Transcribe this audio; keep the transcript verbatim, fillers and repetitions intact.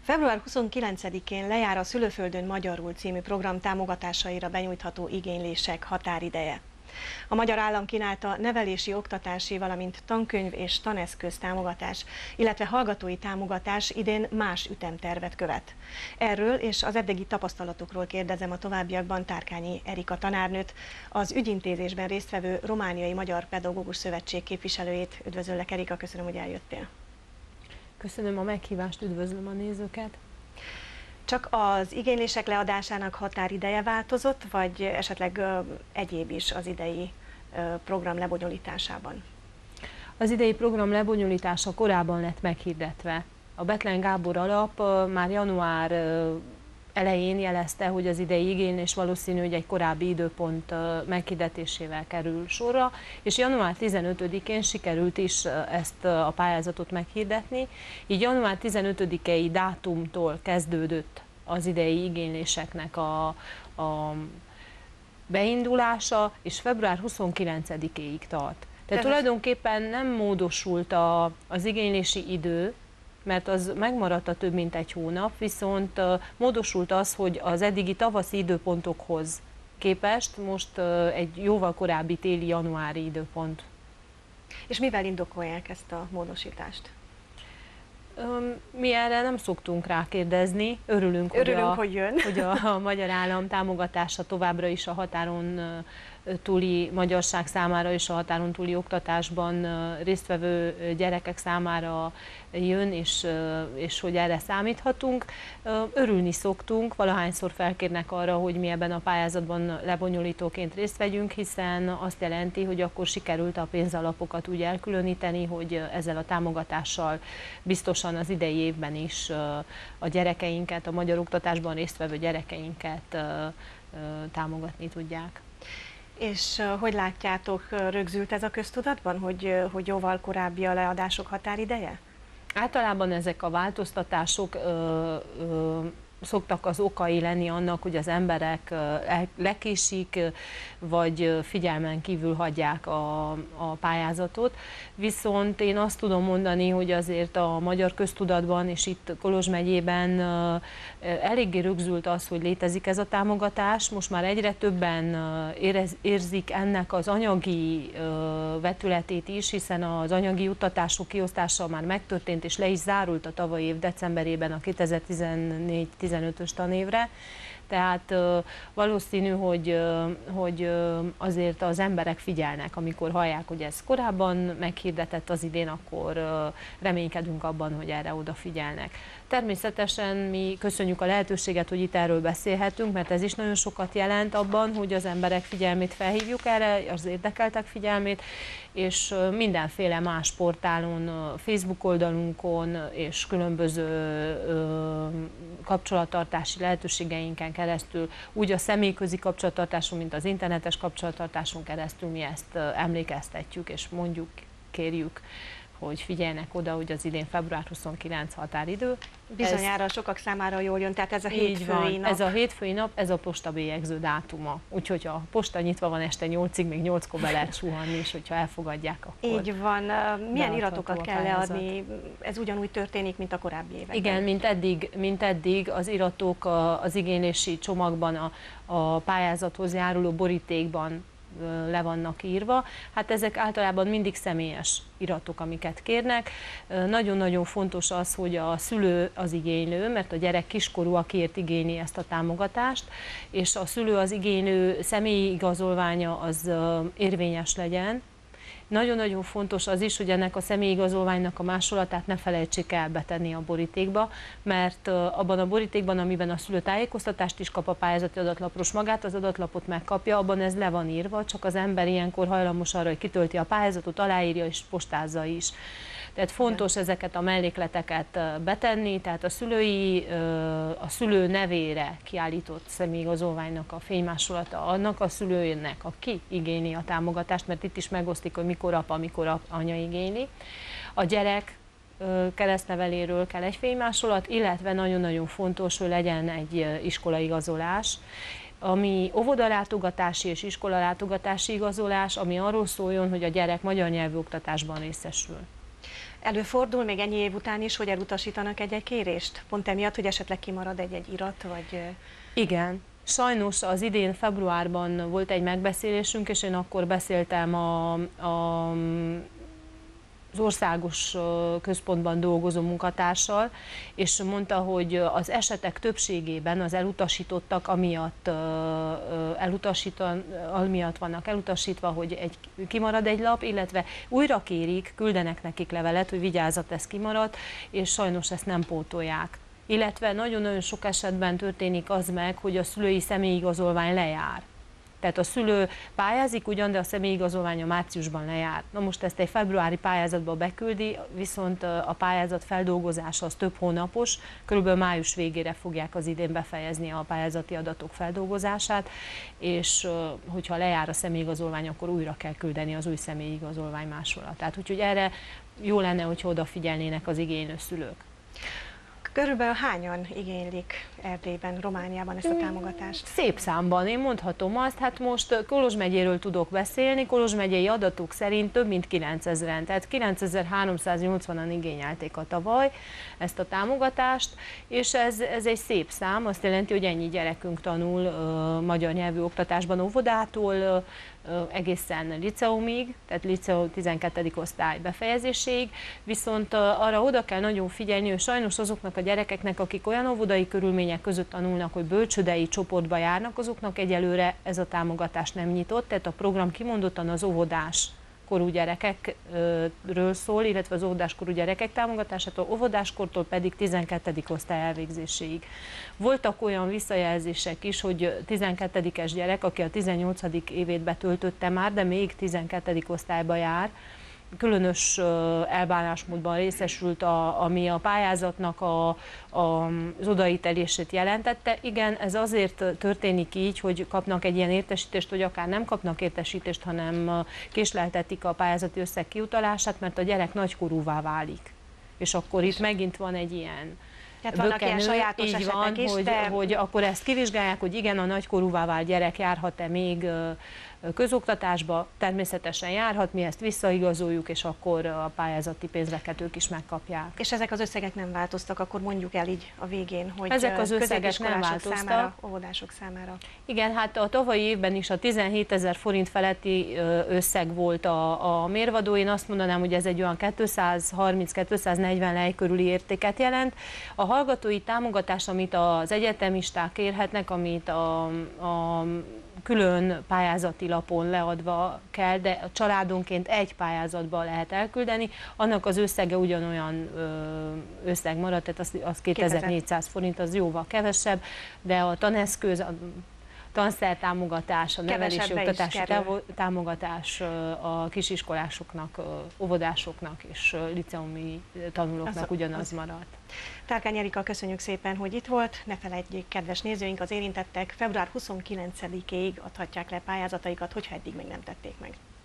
február huszonkilencedikén lejár a Szülőföldön magyarul című program támogatásaira benyújtható igénylések határideje. A magyar állam kínálta nevelési, oktatási, valamint tankönyv és taneszköz támogatás, illetve hallgatói támogatás idén más ütemtervet követ. Erről és az eddigi tapasztalatokról kérdezem a továbbiakban Tárkányi Erika tanárnőt, az ügyintézésben résztvevő Romániai Magyar Pedagógus Szövetség képviselőjét. Üdvözöllek, Erika, köszönöm, hogy eljöttél. Köszönöm a meghívást, üdvözlöm a nézőket. Csak az igénylések leadásának határideje változott, vagy esetleg egyéb is az idei program lebonyolításában? Az idei program lebonyolítása korábban lett meghirdetve. A Bethlen Gábor alap már január elején jelezte, hogy az idei igénylés valószínű, hogy egy korábbi időpont meghirdetésével kerül sorra, és január tizenötödikén sikerült is ezt a pályázatot meghirdetni, így január tizenötödikei dátumtól kezdődött az idei igényléseknek a, a beindulása, és február huszonkilencedikéig tart. Tehát tulajdonképpen nem módosult a, az igénylési idő, mert az megmaradt a több mint egy hónap, viszont módosult az, hogy az eddigi tavaszi időpontokhoz képest most egy jóval korábbi téli januári időpont. És mivel indokolják ezt a módosítást? Mi erre nem szoktunk rákérdezni, örülünk, örülünk hogy, a, hogy, jön. hogy a, a magyar állam támogatása továbbra is a határon túli magyarság számára és a határon túli oktatásban résztvevő gyerekek számára jön, és, és hogy erre számíthatunk. Örülni szoktunk, valahányszor felkérnek arra, hogy mi ebben a pályázatban lebonyolítóként részt vegyünk, hiszen azt jelenti, hogy akkor sikerült a pénzalapokat úgy elkülöníteni, hogy ezzel a támogatással biztosan az idei évben is a gyerekeinket, a magyar oktatásban résztvevő gyerekeinket támogatni tudják. És hogy látjátok, rögzült ez a köztudatban, hogy, hogy jóval korábbi a leadások határideje? Általában ezek a változtatások ö, ö, szoktak az okai lenni annak, hogy az emberek lekésik, vagy figyelmen kívül hagyják a, a pályázatot. Viszont én azt tudom mondani, hogy azért a magyar köztudatban és itt Kolozs megyében eléggé rögzült az, hogy létezik ez a támogatás. Most már egyre többen érez, érzik ennek az anyagi vetületét is, hiszen az anyagi juttatások kiosztása már megtörtént és le is zárult a tavalyi év decemberében a kétezer-tizennégy tizenötös tanévre, tehát valószínű, hogy, hogy azért az emberek figyelnek, amikor hallják, hogy ez korábban meghirdetett az idén, akkor reménykedünk abban, hogy erre odafigyelnek. Természetesen mi köszönjük a lehetőséget, hogy itt erről beszélhetünk, mert ez is nagyon sokat jelent abban, hogy az emberek figyelmét felhívjuk erre, az érdekeltek figyelmét, és mindenféle más portálon, Facebook oldalunkon és különböző kapcsolattartási lehetőségeinken keresztül, úgy a személyközi kapcsolattartáson, mint az internetes kapcsolattartáson keresztül mi ezt emlékeztetjük, és mondjuk, kérjük, hogy figyeljenek oda, hogy az idén február huszonkilencedike határidő. Bizonyára ez, sokak számára jól jön, tehát ez a hétfői nap. Ez a hétfői nap, ez a postabélyegző dátuma. Úgyhogy a posta nyitva van este nyolcig, még nyolckor be lehet suhanni, és hogyha elfogadják, akkor így van. Milyen iratokat kell leadni? Ez ugyanúgy történik, mint a korábbi években? Igen, mint eddig, mint eddig az iratok az igénylési csomagban, a, a pályázathoz járuló borítékban le vannak írva. Hát ezek általában mindig személyes iratok, amiket kérnek. Nagyon-nagyon fontos az, hogy a szülő az igénylő, mert a gyerek kiskorú, akiért igényli ezt a támogatást, és a szülő az igénylő személyi igazolványa az érvényes legyen. Nagyon-nagyon fontos az is, hogy ennek a személyigazolványnak a másolatát ne felejtsék el betenni a borítékba, mert abban a borítékban, amiben a szülő tájékoztatást is kap a pályázati adatlapról, magát az adatlapot megkapja, abban ez le van írva, csak az ember ilyenkor hajlamos arra, hogy kitölti a pályázatot, aláírja és postázza is. Tehát fontos ezeket a mellékleteket betenni, tehát a szülői, a szülő nevére kiállított személyigazolványnak a fénymásolata annak a szülőnek, aki igényli a támogatást, mert itt is megosztik, hogy mikor apa, mikor anya igényli. A gyerek keresztneveléről kell egy fénymásolat, illetve nagyon-nagyon fontos, hogy legyen egy iskolaigazolás, ami óvodalátogatási és iskolalátogatási igazolás, ami arról szóljon, hogy a gyerek magyar nyelvű oktatásban részesül. Előfordul még ennyi év után is, hogy elutasítanak egy-egy kérést? Pont emiatt, hogy esetleg kimarad egy-egy irat, vagy... Igen. Sajnos az idén februárban volt egy megbeszélésünk, és én akkor beszéltem a, a, az országos központban dolgozó munkatársal, és mondta, hogy az esetek többségében az elutasítottak amiatt, elutasítan, amiatt vannak elutasítva, hogy egy, kimarad egy lap, illetve újra kérik, küldenek nekik levelet, hogy vigyázzat, ez kimaradt, és sajnos ezt nem pótolják. Illetve nagyon-nagyon sok esetben történik az meg, hogy a szülői személyigazolvány lejár. Tehát a szülő pályázik ugyan, de a személyigazolványa márciusban lejár. Na most ezt egy februári pályázatba beküldi, viszont a pályázat feldolgozása az több hónapos, körülbelül május végére fogják az idén befejezni a pályázati adatok feldolgozását, és hogyha lejár a személyigazolvány, akkor újra kell küldeni az új személyigazolvány másolatát. Úgyhogy erre jó lenne, hogyha odafigyelnének az igénylő szülők. Körülbelül hányan igénylik Erdélyben, Romániában ezt a támogatást? Szép számban, én mondhatom azt, hát most Kolozs megyéről tudok beszélni, Kolozs megyei adatok szerint több mint kilencezren, tehát kilencezer-háromszáznyolcvanan igényelték a tavaly ezt a támogatást, és ez, ez egy szép szám, azt jelenti, hogy ennyi gyerekünk tanul uh, magyar nyelvű oktatásban óvodától, uh, egészen liceumig, tehát liceum tizenkettedik osztály befejezéséig, viszont arra oda kell nagyon figyelni, hogy sajnos azoknak a gyerekeknek, akik olyan óvodai körülmények között tanulnak, hogy bölcsődei csoportba járnak, azoknak egyelőre ez a támogatás nem nyitott, tehát a program kimondottan az óvodás korú gyerekekről szól, illetve az óvodáskorú gyerekek támogatásától, óvodáskortól pedig tizenkettedik osztály elvégzéséig. Voltak olyan visszajelzések is, hogy tizenkettedikes gyerek, aki a tizennyolcadik évét betöltötte már, de még tizenkettedik osztályba jár, különös elbánásmódban részesült, a, ami a pályázatnak a, a, az odaítélését jelentette. Igen, ez azért történik így, hogy kapnak egy ilyen értesítést, hogy akár nem kapnak értesítést, hanem késleltetik a pályázati összeg kiutalását, mert a gyerek nagykorúvá válik. És akkor itt megint van egy ilyen hát vannak ilyen sajátos így van, is, hogy, de... hogy akkor ezt kivizsgálják, hogy igen, a nagykorúvá vált gyerek járhat-e még közoktatásba, természetesen járhat, mi ezt visszaigazoljuk, és akkor a pályázati pénzeket ők is megkapják. És ezek az összegek nem változtak, akkor mondjuk el így a végén, hogy ezek az összegek nem változtak. Számára, óvodások számára. Igen, hát a tavalyi évben is a tizenhétezer forint feletti összeg volt a, a mérvadó. Én azt mondanám, hogy ez egy olyan kétszázharminc-kétszáznegyven lej körüli értéket jelent. A hallgatói támogatás, amit az egyetemisták érhetnek, amit a, a külön pályázati lapon leadva kell, de a családonként egy pályázatba lehet elküldeni, annak az összege ugyanolyan összeg marad, tehát az, az kétezer-négyszáz forint, az jóval kevesebb, de a taneszköz, a tanszertámogatás, a nevelési oktatási támogatás a kisiskolásoknak, óvodásoknak és liceumi tanulóknak az, ugyanaz az maradt. Tárkány Erika, köszönjük szépen, hogy itt volt. Ne feledjék, kedves nézőink, az érintettek február huszonkilencedikéig adhatják le pályázataikat, hogyha eddig még nem tették meg.